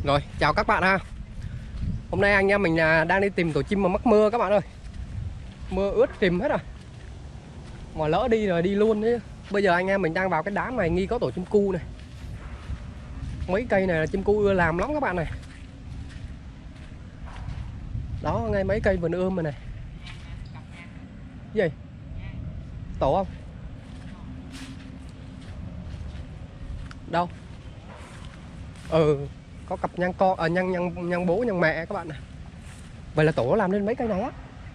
Rồi, chào các bạn ha. Hôm nay anh em mình đang đi tìm tổ chim mà mắc mưa các bạn ơi. Mưa ướt tìm hết rồi. Mà lỡ đi rồi đi luôn chứ. Bây giờ anh em mình đang vào cái đám này nghi có tổ chim cu này. Mấy cây này là chim cu ưa làm lắm các bạn này. Đó, ngay mấy cây vườn ươm này. Gì? Tổ không? Đâu? Có cặp nhang con nhang bố nhang mẹ các bạn này. Vậy là tổ làm lên mấy cây này á.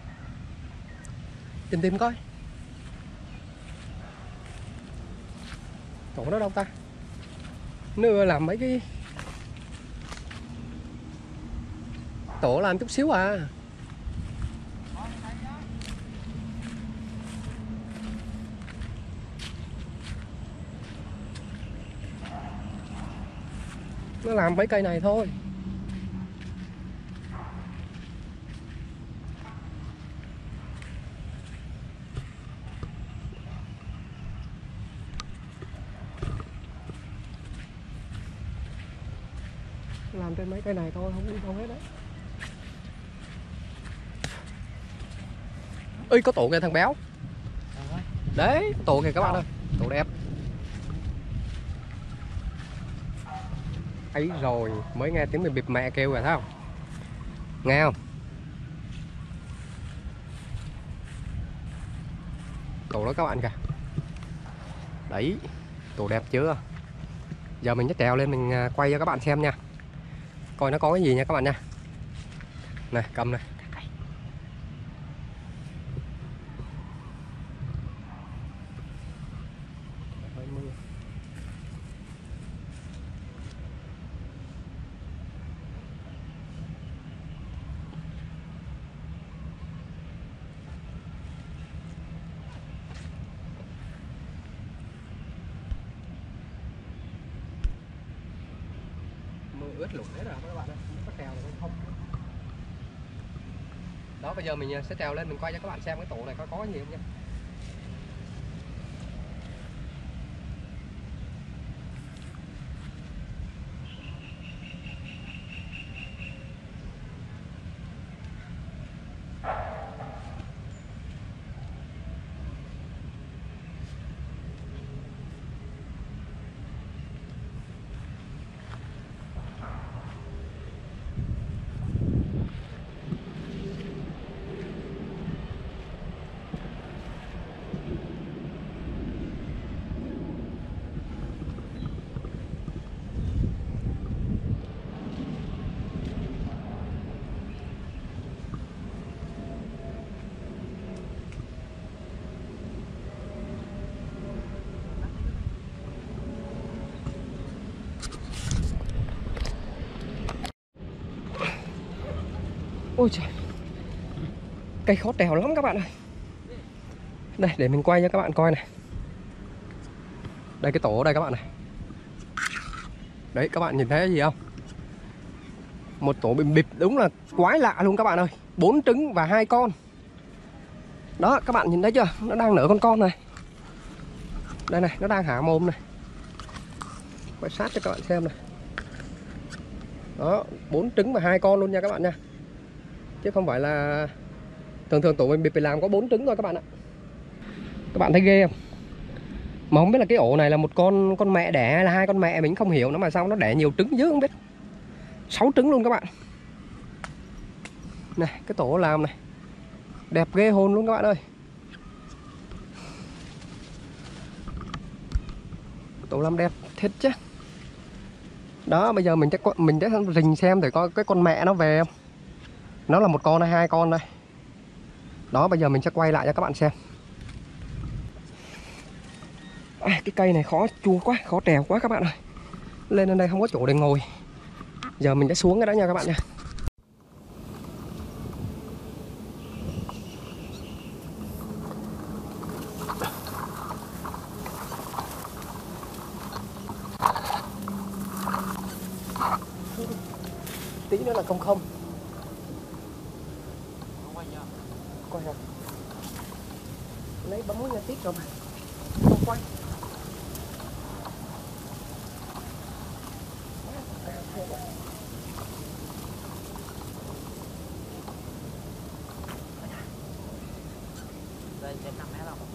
Tìm coi. Tổ nó đâu ta? Nó làm mấy cái tổ làm chút xíu à. Nó làm mấy cây này thôi. Làm trên mấy cây này thôi, không đi đâu hết đấy. Ơi có tổ kìa thằng béo. Đấy, tổ kìa các bạn ơi. Tổ đẹp. Ấy rồi, mới nghe tiếng bịp mẹ kêu rồi thấy không? Nghe không? Tổ đó các bạn kìa. Đấy, tổ đẹp chưa? Giờ mình sẽ trèo lên mình quay cho các bạn xem nha. Coi nó có cái gì nha các bạn nha. Này, cầm này. Mưa ướt lụt hết rồi các bạn ơi, không có trèo được không? Đó, bây giờ mình sẽ trèo lên mình quay cho các bạn xem cái tổ này có gì không nha. Ôi trời, cây khó trèo lắm các bạn ơi. Đây để mình quay cho các bạn coi này. Đây cái tổ ở đây các bạn này. Đấy các bạn nhìn thấy cái gì không? Một tổ bịp đúng là quái lạ luôn các bạn ơi. 4 trứng và 2 con. Đó các bạn nhìn thấy chưa? Nó đang nở con này. Đây này, nó đang há mồm này. Quay sát cho các bạn xem này. Đó, 4 trứng và 2 con luôn nha các bạn nha. Chứ không phải là thường tổ mình bịp làm có 4 trứng thôi các bạn ạ. Các bạn thấy ghê không? Mà không biết là cái ổ này là một con mẹ đẻ hay là 2 con mẹ, mình không hiểu nó mà sao nó đẻ nhiều trứng dữ không biết. 6 trứng luôn các bạn. Này, cái tổ làm này. Đẹp ghê hồn luôn các bạn ơi. Tổ làm đẹp thật chứ. Đó, bây giờ mình sẽ rình xem để coi cái con mẹ nó về không. Nó là một con hay 2 con đây. Đó, bây giờ mình sẽ quay lại cho các bạn xem. Cái cây này khó chua quá, khó trèo quá các bạn ơi. Lên đây không có chỗ để ngồi. Giờ mình sẽ xuống cái đó nha các bạn nha. Tí nữa là không. Quay hả? Lấy bấm nút nha tiếp rồi mà. Không quay. đây trên 5 mét không?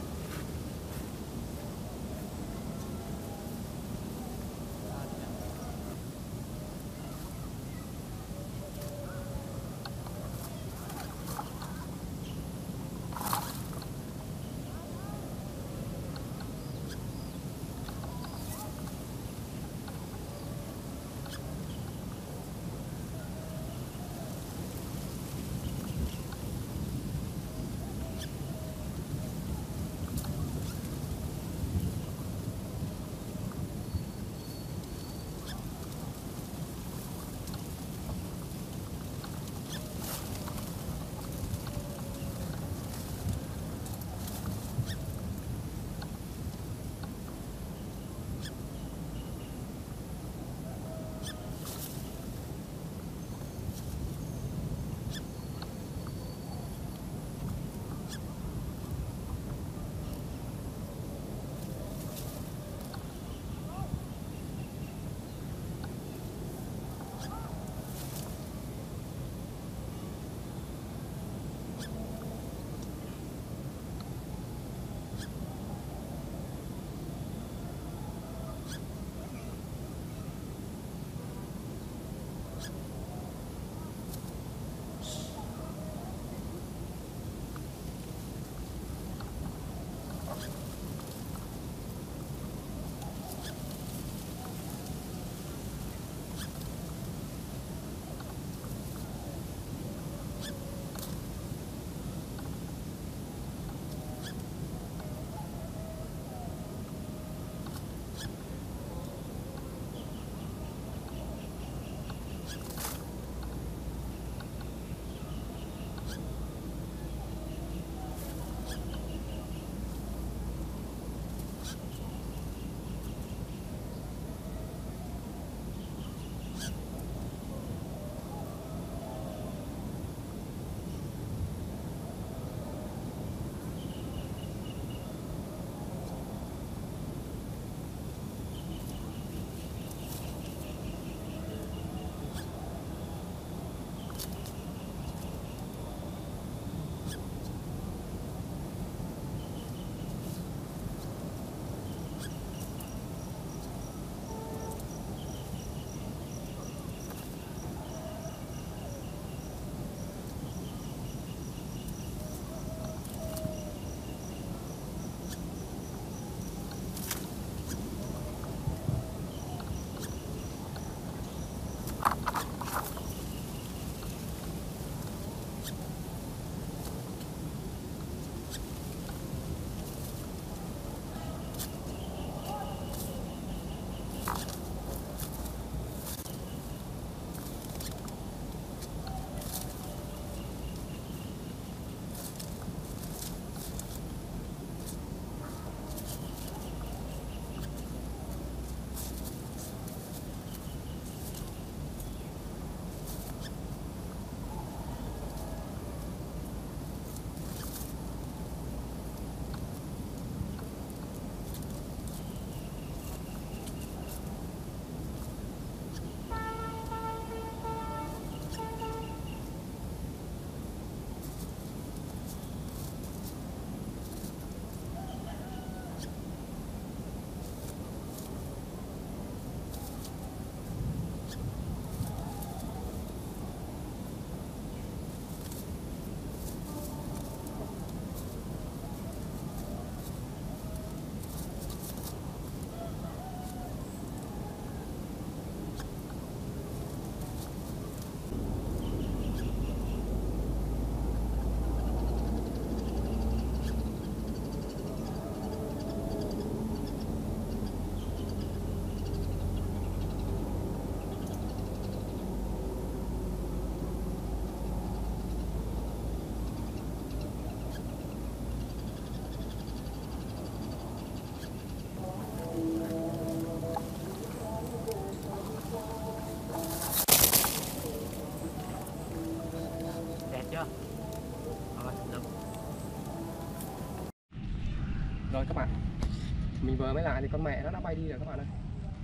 Rồi các bạn, mình vừa mới lại thì con mẹ nó đã bay đi rồi các bạn ơi.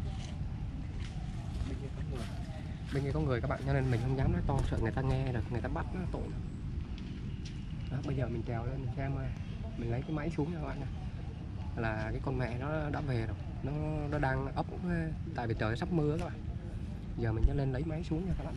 Bên kia có người các bạn, cho nên mình không dám nói to, sợ người ta nghe được, người ta bắt nó tội. Đó, bây giờ mình trèo lên mình xem Mình lấy cái máy xuống nha các bạn nha. Là cái con mẹ nó đã về rồi, nó đang ấp, tại vì trời sắp mưa các bạn. Giờ mình sẽ lên lấy máy xuống nha các bạn.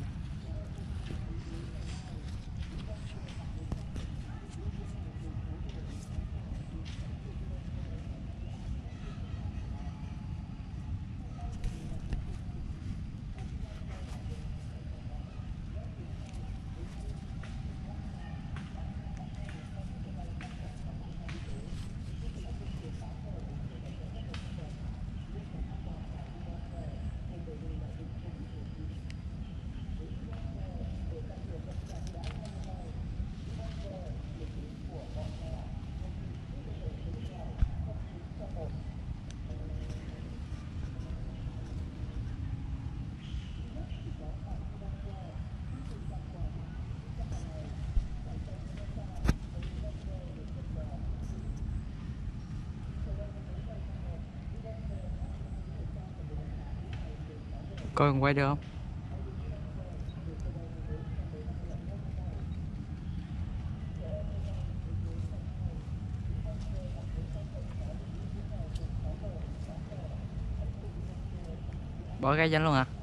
Coi còn quay được không? Bỏ cái danh luôn hả?